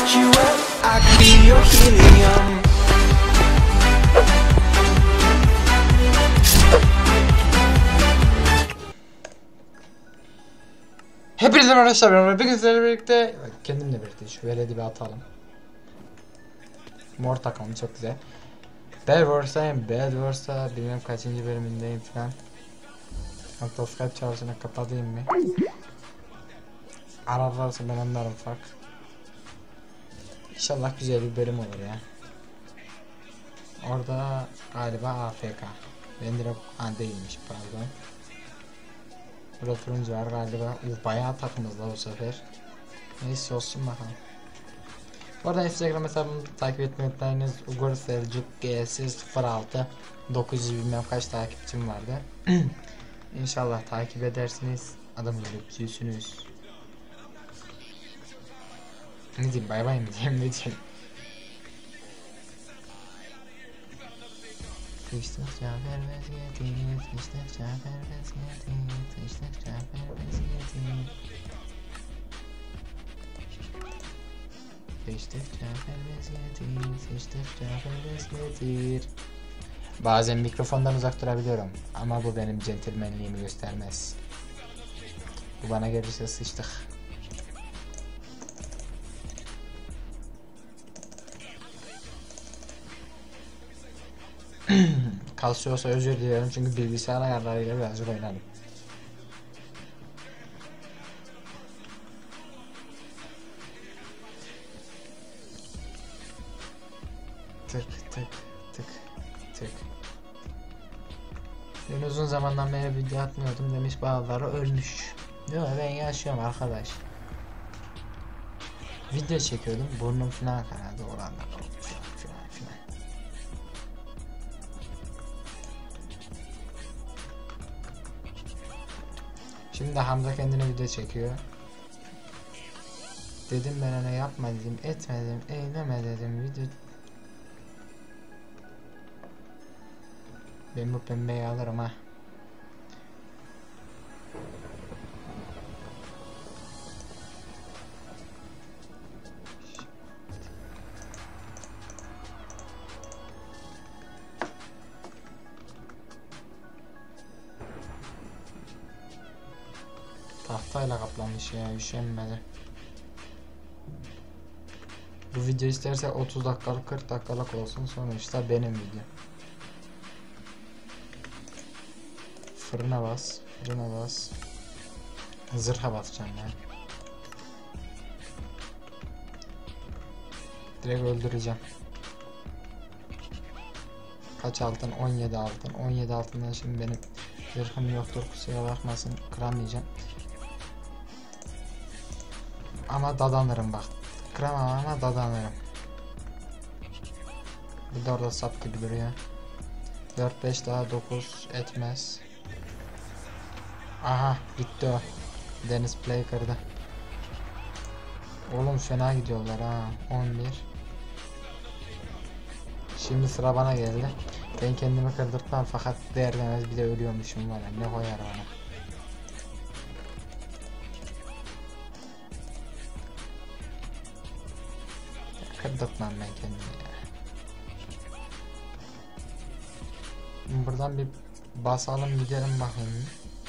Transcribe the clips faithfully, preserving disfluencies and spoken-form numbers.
light you up, I can be your helium. Hepinize merhaba arkadaşlar. Bugün sizlerle birlikte kendimle birlikte şu veledi bir atalım. Mor takımı çok güzel. Bad Wars'tayım. Bad Wars'ta bilmem kaçıncı bölümündeyim falan. Hatta Skype çağrısını kapatayım mı? Ararlarsa ben anlarım fark. İnşallah güzel bir bölüm olur ya. Orada galiba A F K. Ben direkt ha değilmiş pardon. Burada turuncu var galiba. Uh, bayağı takımızda bu sefer. Neyse olsun bakalım. Bu arada Instagram hesabımı takip etmeyi unutmayınız. Ugur Selçuk G S sıfır altı dokuz yüz bilmem kaç takipçim vardı. İnşallah takip edersiniz. Adamı görürsünüz. Ne diyeyim, bay bay mı diyeyim, ne diyeyim. Tıştık Cafer vaziyeti, tıştık Cafer vaziyeti, tıştık Cafer vaziyeti. Tıştık Cafer vaziyeti, tıştık Cafer vaziyeti. Bazen mikrofondan uzak durabiliyorum ama bu benim centilmenliğimi göstermez. Bu bana gelirse sıçtık. Kalsıyorsa özür diliyorum çünkü bilgisayar ayarlarıyla birazcık oynadım. Tık tık tık tık. Ben uzun zamandan beri video atmıyordum demiş, bazıları ölmüş. Yok, ben yaşıyorum arkadaş. Video çekiyordum, burnum falan kanadı, olanlar oldu falan filan filan. Şimdi Hamza kendine video çekiyor. Dedim ben ona yapma dedim, etme dedim, eyleme dedim video. Ben bu pembeyi alırım ha. Tahtayla kaplamış ya, üşenmedi. Bu video isterse otuz dakikalık kırk dakikalık olsun, sonuçta benim video. Fırına bas, fırına bas. Zırha basacağım ya. Direkt öldüreceğim. Kaç altın? on yedi altın. on yedi altından şimdi benim zırhım yoktur, kusura bakmasın, kıramayacağım. Ama dadanırım bak. Kıramam ama dadanırım. Bir de orada sap gibi duruyor. dört beş daha dokuz etmez. Aha gitti o. Deniz play kırdı. Oğlum fena gidiyorlar ha. on bir. Şimdi sıra bana geldi. Ben kendimi kırdırtmam fakat değer demez bir de ölüyormuşum var ya. Ne koyar bana. Kırdırtmam ben kendimi ya. Buradan bir basalım gidelim bakayım.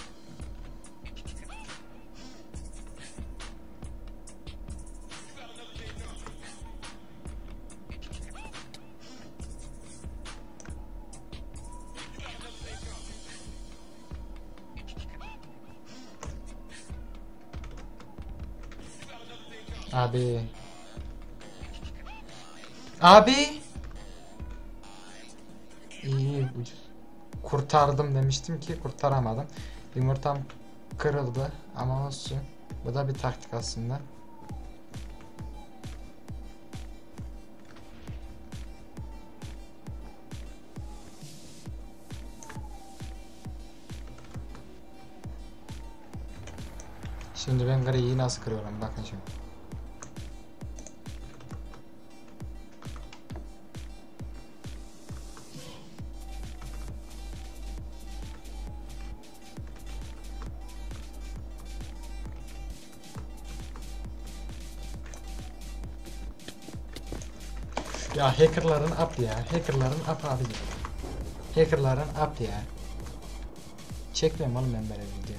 Abi. Abi. İyi, ucuz. Kurtardım demiştim ki kurtaramadım. Yumurtam kırıldı ama olsun. Bu da bir taktik aslında. Şimdi ben griyi nasıl kırıyorum, bakın şimdi. Ya hackerların up ya. Hackerların up abi. Hackerların up ya. Çekmiyorum oğlum ben böyle video.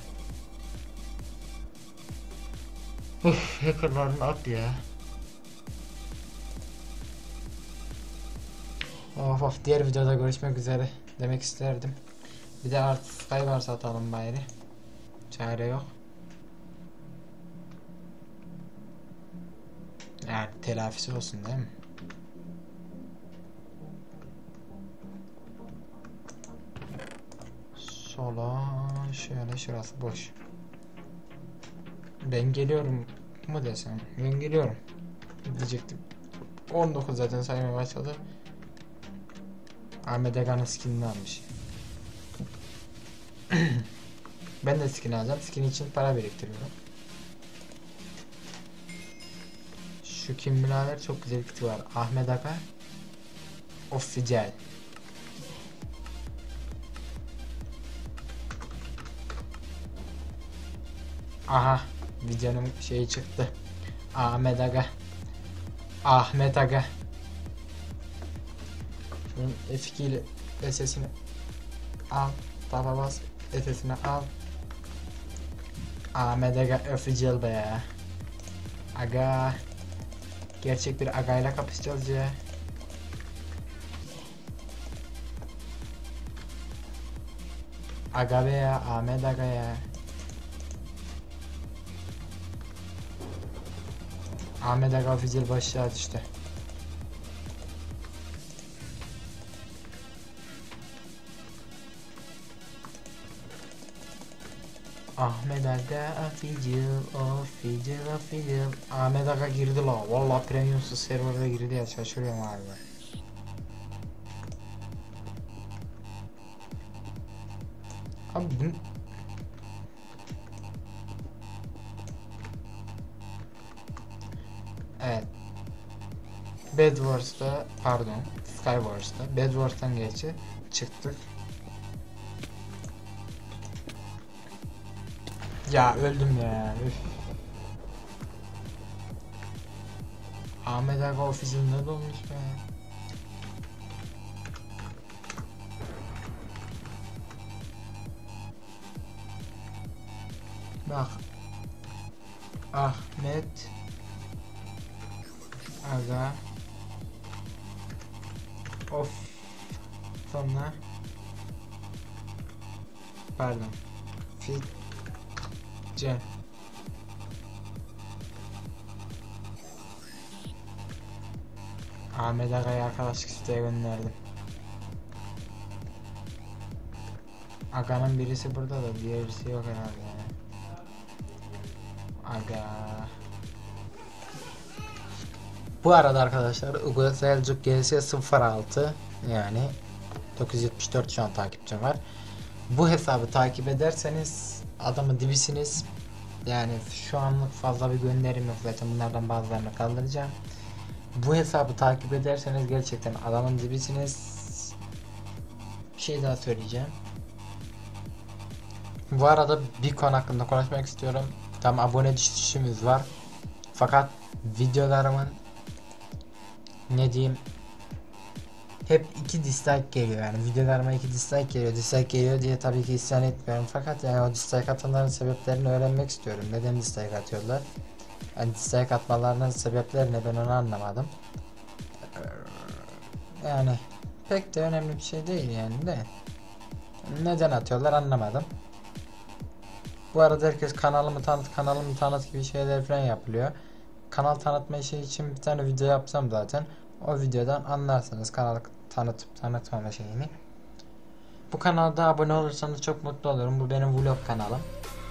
Uf, hackerların up ya. Of of, diğer videoda görüşmek üzere demek isterdim. Bir de artık Skywars atalım bari. Çare yok. Yani telafisi olsun değil mi? Sola şöyle, şurası boş. Ben geliyorum mu desem? Ben geliyorum diyecektim. on dokuz zaten saymaya başladı. Ahmet Aga'nın skinini almış. Ben de skin alacağım. Skin için para biriktiriyorum. Şu kim birader, çok güzel kiti var. Ahmet Aga Official. Aha, videonun şeyi çıktı. Ahmet Aga. Ahmet Aga. Şunun F iki ile sesini al. Taba bas. Sesini al. Ahmet Aga Official be. Aga. Gerçek bir agayla kapışacağız ya. Aga be ya, Ahmet Aga ya. Ahmet Aga Official başlığa düştü. Ahmet Aga Official, Official, Official. Ahmet Aga girdi la. Vallahi premiumsuz serverda girdi ya, şaşırıyorum abi. Abi bunu... Evet. Bed Wars'ta, pardon, Skywars'ta, Bed Wars'tan geçti, çıktık. Ya öldüm ya. Üf. Ahmet Aga Official ne dolmuş be. Bak. Ahmet Aga of sonra pardon fit C Ahmet Aga'ya arkadaşlık isteği gönderdim. Aga'nın birisi burada da diğerisi yok herhalde. Aga. Bu arada arkadaşlar Ugo Selçuk G S sıfır altı, yani dokuz yüz yetmiş dört şu an takipçim var. Bu hesabı takip ederseniz adamın dibisiniz. Yani şu anlık fazla bir gönderim yok, zaten bunlardan bazılarını kaldıracağım. Bu hesabı takip ederseniz gerçekten adamın dibisiniz. Bir şey daha söyleyeceğim. Bu arada bir konu hakkında konuşmak istiyorum. Tam abone düşüşümüz var. Fakat videolarımın ne diyeyim, hep iki dislike geliyor, yani videolarıma iki dislike geliyor. Dislike geliyor diye tabii ki isyan etmiyorum, fakat yani o dislike atanların sebeplerini öğrenmek istiyorum. Neden dislike atıyorlar? Yani dislike atmalarının sebepleri ne, ben onu anlamadım. Yani pek de önemli bir şey değil yani de. Neden atıyorlar anlamadım. Bu arada herkes kanalımı tanıt, kanalımı tanıt gibi şeyler falan yapılıyor. Kanal tanıtma işi için bir tane video yapsam zaten. O videodan anlarsınız kanalı tanıtıp tanıtmama şeyini. Bu kanalda abone olursanız çok mutlu olurum. Bu benim vlog kanalım.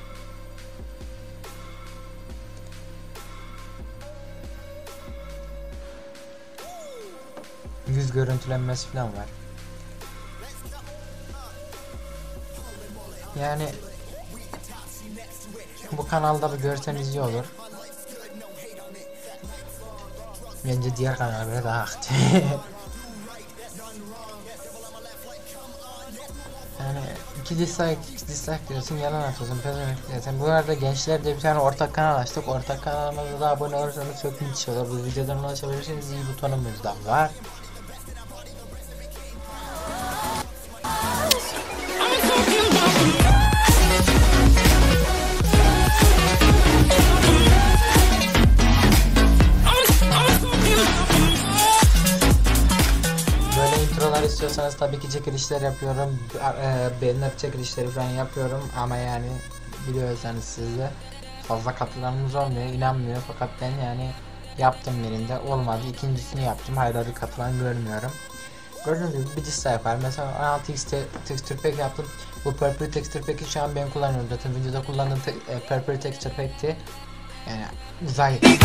Yüz görüntülenmesi falan var. Yani bu kanalda bir görseniz iyi olur. Bence diğer kanala göre daha aktif. Yani iki dislike, dislike diyorsun, yalan atıyorsun, pezevenk diyorsun. Bu arada gençlerle bir tane ortak kanal açtık. Ortak kanalımıza da abone olursanız çok müthiş olur. Bu videodan ulaşabilirsiniz. İyi butonumuz da var. İstiyorsanız tabii ki çekilişler yapıyorum, e, beğenip çekilişleri falan yapıyorum ama yani biliyorsanız sizde fazla katılanımız olmuyor, inanmıyor, fakat ben yani yaptım, birinde olmadı, ikincisini yaptım, hala bir katılan görmüyorum. Gördüğünüz gibi bir dislike var. Mesela on altı x texture pack yaptım. Bu purple texture pack'i şu an ben kullanıyorum, zaten videoda kullandığım te e, purple texture pack'ti. Yani uzay bir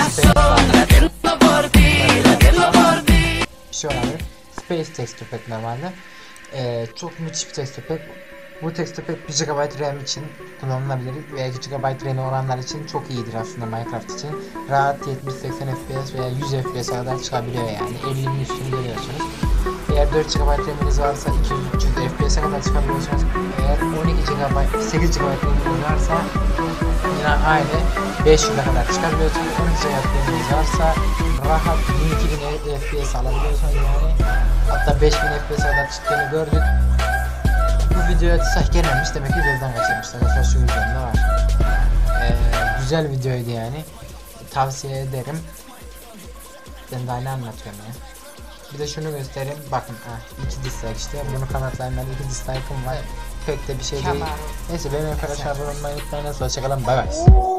şey olabilir. Space texture pack normalde. Ee, çok müthiş bir texture pack. Bu texture pack bir gigabayt RAM için kullanılabilir veya iki gigabayt RAM olanlar için çok iyidir aslında Minecraft için. Rahat yetmiş seksen F P S veya yüz F P S'e kadar çıkabiliyor yani. ellinin üstünü görüyorsunuz. Eğer dört gigabayt RAM'iniz varsa iki yüz üç yüz F P S'e kadar çıkabiliyorsunuz. Eğer on iki gigabayt, sekiz gigabayt RAM'iniz varsa yine aynı beş yüze kadar çıkabiliyorsunuz. on iki gigabayt RAM'iniz varsa rahat bin iki bin F P S alabiliyorsunuz yani. Hatta beş bin F P S'e kadar çıktığını gördük. Bu videoya dislike gelmemiş, demek ki gözden kaçırmışlar. Mesela şu videomda var. Ee, güzel videoydu yani. Tavsiye ederim. Ben de aynı anlatıyorum ya. Bir de şunu göstereyim. Bakın ah, iki dislike işte. Bunu kanatlarından iki dislike'ım var. Pek de bir şey değil. Neyse benim arkadaşlar abone olmayı unutmayın. Hoşçakalın. Bay bay.